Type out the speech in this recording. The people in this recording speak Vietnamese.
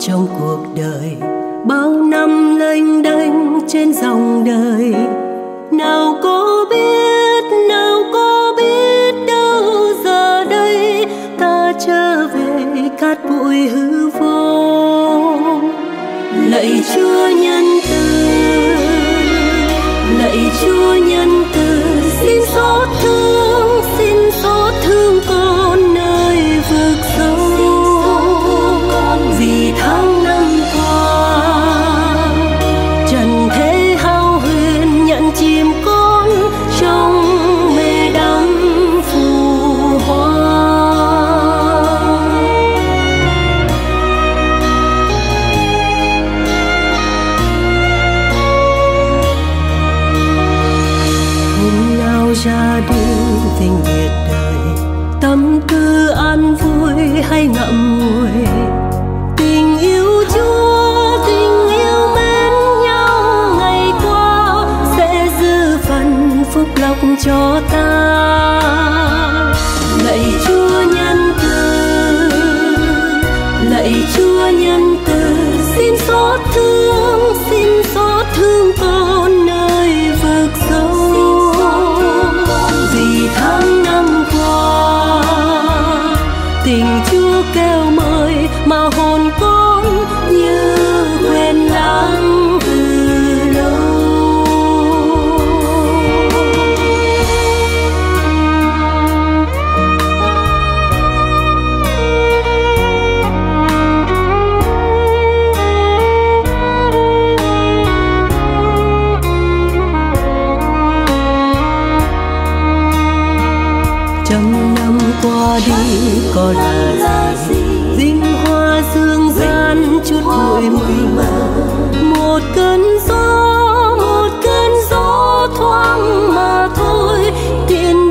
trong cuộc đời. Bao năm lênh đênh trên dòng đời, nào có biết đâu giờ đây ta trở về cát bụi hư vô. Lạy Chúa nhân từ, lạy Chúa nhân từ, xin xót thương con nơi vực sâu. Vì tháng năm qua trần thế hao huyền nhận chìm con trong mê đắm phù hoa. Hôm nào ra đi vinh biệt đời, tâm tư an vui hay ngậm ngùi. Tình yêu Chúa, tình yêu mến nhau ngày qua sẽ giữ phần phúc lộc cho ta. Lạy Chúa nhân từ, lạy Chúa nhân từ, xin xót thương con nơi vực sâu. Vì tháng năm qua tình Chúa kêu mời mà hồn con như quên lãng từ lâu. Trăm năm qua đi có là gì, vinh hoa dương gian chút bụi mờ. Một cơn gió thoáng mà thôi, tiền